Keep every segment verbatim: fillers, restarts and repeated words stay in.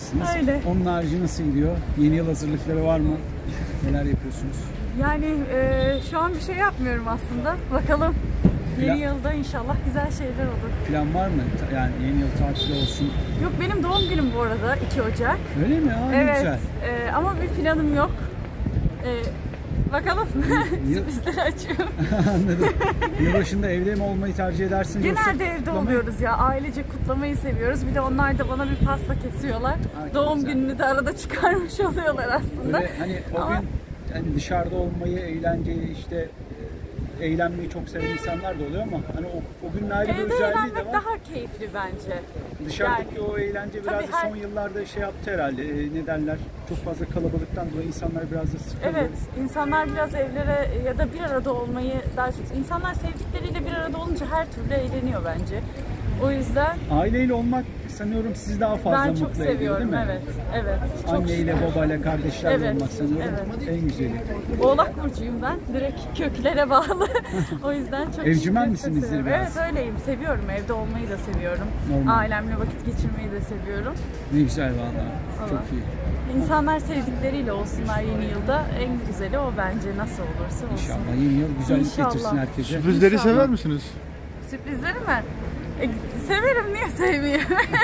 yapmışsınız. Öyle. Onun harici nasıl gidiyor? Yeni yıl hazırlıkları var mı? Neler yapıyorsunuz? Yani e, şu an bir şey yapmıyorum aslında. Bakalım Plan, yeni yılda inşallah güzel şeyler olur. Plan var mı? Yani yeni yıl tatili olsun. Yok, benim doğum günüm bu arada iki Ocak. Öyle mi? Aa, Evet. güzel. E, ama bir planım yok. E, bakalım. Yıl... Sürprizleri açıyorum. Anladım. Yılbaşında evde mi olmayı tercih edersiniz? Genelde evde kutlamayı... oluyoruz ya. Ailece kutlamayı seviyoruz. Bir de onlar da bana bir pasta kesiyorlar. Aa, Doğum güzel. gününü de arada çıkarmış oluyorlar aslında. Böyle hani o ama... gün hani dışarıda olmayı, eğlenceyi, işte eğlenmeyi çok seven insanlar da oluyor ama hani o, o günün ayrı bir Evde özelliği de eğlenmek var. daha keyifli bence. Dışarıdaki Yani, o eğlence biraz da her... son yıllarda şey yaptı herhalde. E, ne derler? Çok fazla kalabalıktan dolayı insanlar biraz da sıkıldı. Evet, insanlar biraz evlere ya da bir arada olmayı daha çok... İnsanlar sevdikleriyle bir arada olunca her türlü eğleniyor bence. O yüzden... Aileyle olmak sanıyorum sizi daha fazla ben mutlu çok ediyor, seviyorum, değil mi? evet. Evet. Çok Anneyle, babayla, kardeşlerle evet, olmak sanıyorum evet. en güzeli. Oğlak burcuyum ben. Direkt köklere bağlı. O yüzden çok evcimen misinizdir biraz? Evet, öyleyim. Seviyorum. Evde olmayı da seviyorum. Normal. Ailemle vakit geçirmeyi de seviyorum. Ne güzel valla. Çok iyi. İnsanlar sevdikleriyle olsunlar yeni yılda. En güzeli o bence, nasıl olursa olsun. İnşallah yeni yıl güzellik İnşallah. getirsin herkese. Sürprizleri İnşallah. sever misiniz? Sürprizleri mi? E, severim, niye sevmeyeyim?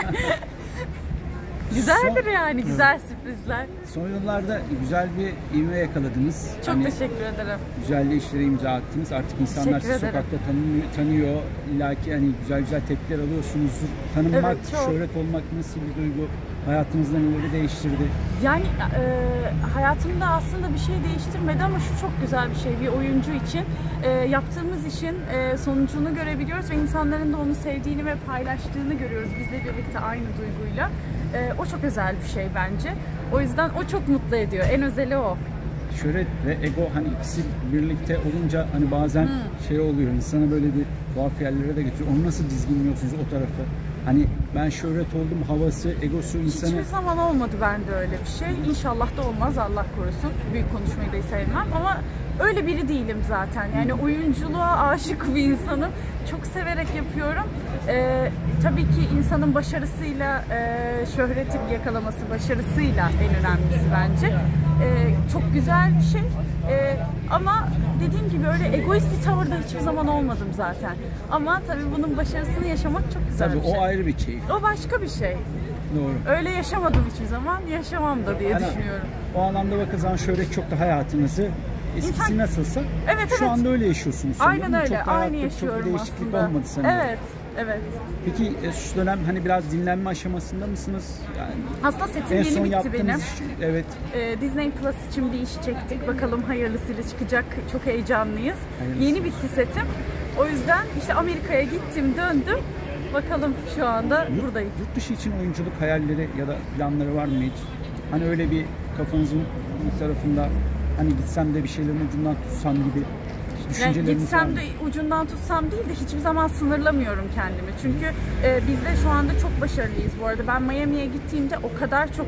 Güzeldir Son, yani, güzel sürprizler. Son yıllarda güzel bir ivme yakaladınız. Çok hani teşekkür ederim. güzel işlere imza attınız. Artık insanlar sizi Teşekkür ederim. sokakta tanıyor, tanıyor. İlla ki hani güzel güzel tepkiler alıyorsunuzdur. Tanınmak, Evet, çok. şöhret olmak nasıl bir duygu? Hayatınızda neleri değiştirdi? Yani e, hayatımda aslında bir şey değiştirmedi ama şu çok güzel bir şey bir oyuncu için. E, yaptığımız işin e, sonucunu görebiliyoruz ve insanların da onu sevdiğini ve paylaştığını görüyoruz bizle birlikte aynı duyguyla. E, o çok özel bir şey bence. O yüzden o çok mutlu ediyor. En özeli o. Şöhret ve ego hani ikisi birlikte olunca hani bazen hmm. şey oluyor, insana böyle bir tuhaf yerlere de getiriyor. Onu nasıl dizginliyorsunuz o tarafı? Hani ben şöhret oldum havası, egosu insanı... Hiçbir zaman olmadı bende öyle bir şey. İnşallah da olmaz, Allah korusun. Büyük konuşmayı da sevmem ama öyle biri değilim zaten. Yani oyunculuğa aşık bir insanım. Çok severek yapıyorum. Ee, tabii ki insanın başarısıyla, e, şöhreti yakalaması başarısıyla en önemlisi bence. Ee, çok güzel bir şey. Ee, ama dediğim gibi öyle egoist bir tavırda hiçbir zaman olmadım zaten. Ama tabii bunun başarısını yaşamak çok güzel tabii bir şey. o ayrı bir keyif. O başka bir şey. Doğru. Öyle yaşamadım hiçbir zaman, yaşamam da diye yani, düşünüyorum. O anlamda bakılsan şöhret çok da hayatınızı eskisi İnsan... nasılsa evet, şu evet. anda öyle yaşıyorsunuz. Aynen öyle, çok aynı yaşıyorum çok bir değişiklik aslında. olmadı sanırım. Evet, evet. Peki şu dönem hani biraz dinlenme aşamasında mısınız? Yani aslında setim yeni bitti benim. Iş, evet. Ee, Disney Plus için bir iş çektik. Bakalım hayırlısıyla çıkacak. Çok heyecanlıyız. Hayırlısı. Yeni bitti setim. O yüzden işte Amerika'ya gittim, döndüm. Bakalım şu anda yurt, buradayım. Yurt dışı için oyunculuk hayalleri ya da planları var mı hiç? Hani öyle bir kafanızın bir tarafında hani gitsem de bir şeylerin ucundan tutsam gibi yani gitsem de ucundan tutsam değil de hiçbir zaman sınırlamıyorum kendimi. Çünkü e, biz de şu anda çok başarılıyız bu arada. Ben Miami'ye gittiğimde o kadar çok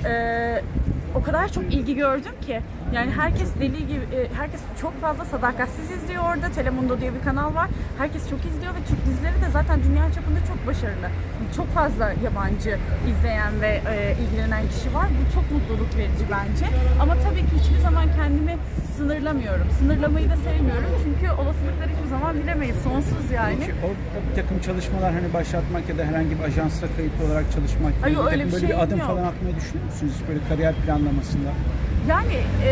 e, o kadar çok ilgi gördüm ki. Yani herkes deli gibi, e, herkes çok fazla Sadakatsiz izliyor orada. Telemundo diye bir kanal var. Herkes çok izliyor ve Türk dizileri de zaten dünya çapında çok başarılı. Çok fazla yabancı izleyen ve e, ilgilenen kişi var. Bu çok mutluluk verici bence. Ama tabii ki hiçbir zaman kendimi sınırlamıyorum. Sınırlamayı da sevmiyorum. Çünkü olasılıkları hiçbir zaman bilemeyiz. Sonsuz yani. Peki orada bir takım çalışmalar hani başlatmak ya da herhangi bir ajansla kayıtlı olarak çalışmak gibi Ay, bir öyle bir böyle şey bir adım yok. falan atmayı düşünüyor musunuz böyle kariyer planlamasında? Yani e,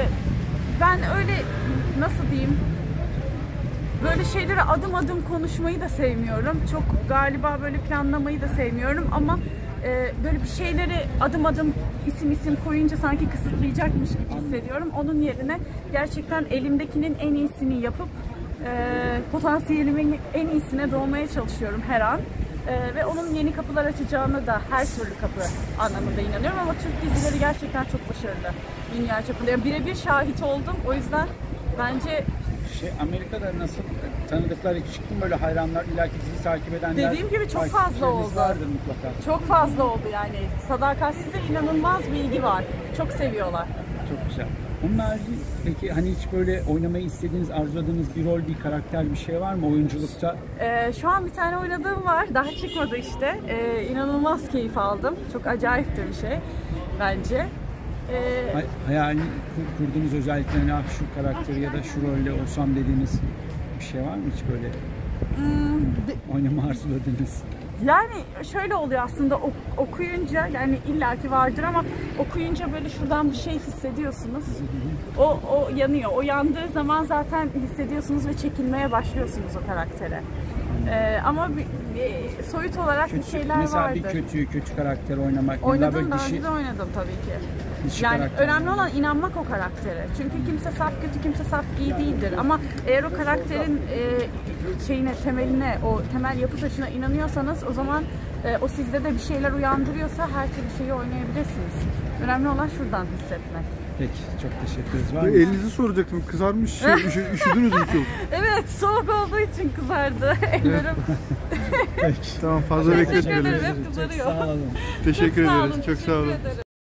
ben öyle nasıl diyeyim, böyle şeylere adım adım konuşmayı da sevmiyorum. Çok galiba böyle planlamayı da sevmiyorum ama e, böyle bir şeyleri adım adım isim isim koyunca sanki kısıtlayacakmış gibi hissediyorum. Onun yerine gerçekten elimdekinin en iyisini yapıp e, potansiyelimin en iyisine doğmaya çalışıyorum her an. Ee, ve onun yeni kapılar açacağına da her türlü kapı anlamında inanıyorum ama Türk dizileri gerçekten çok başarılı dünya çapında. Yani birebir şahit oldum, o yüzden bence... Şey, Amerika'da nasıl tanıdıklar çıktı böyle hayranlar, illaki sizi takip edenler... Dediğim gibi çok fazla oldu. Vardır mutlaka. Çok fazla oldu yani. Sadakatsiz'e inanılmaz bir ilgi var. Çok seviyorlar. Çok güzel. Onun harici peki hani hiç böyle oynamayı istediğiniz, arzuladığınız bir rol, bir karakter, bir şey var mı oyunculukta? Ee, şu an bir tane oynadığım var. Daha çıkmadı işte. Ee, inanılmaz keyif aldım. Çok acayip de bir şey bence. Ee, Hay hayalini kur kurduğunuz özellikle hani ah şu karakteri ya da şu rolle olsam dediğiniz bir şey var mı hiç böyle? hmm, Oynama arzuladığınız. Yani şöyle oluyor aslında ok okuyunca, yani illaki vardır ama okuyunca böyle şuradan bir şey hissediyorsunuz. O, o yanıyor. O yandığı zaman zaten hissediyorsunuz ve çekilmeye başlıyorsunuz o karaktere. Ee, ama bir, bir soyut olarak Kötü, bir şeyler mesela vardır. bir kötü kötü karakter oynamak. Oynadım, böyle daha dişi, önce de oynadım tabii ki. dişi Yani karakter önemli oynamak. olan inanmak o karaktere. Çünkü kimse saf kötü, kimse saf iyi değildir. Ama eğer o karakterin e, şeyine, temeline, o temel yapı taşına inanıyorsanız o zaman e, o sizde de bir şeyler uyandırıyorsa her türlü şeyi oynayabilirsiniz. Önemli olan şuradan hissetmek. Peki, çok teşekkür ederiz. Var mı? Elinizi soracaktım. Kızarmış, şey, üşü, üşüdünüz mü çok? Evet, soğuk olduğu için kızardı ellerim. Peki. Tamam, fazla Teşekkür bekletmeyelim. ederim. Hep kızarıyor. Çok sağ olun. Teşekkür Çok sağ ederiz. olun, Çok sağ olun. teşekkür ederim.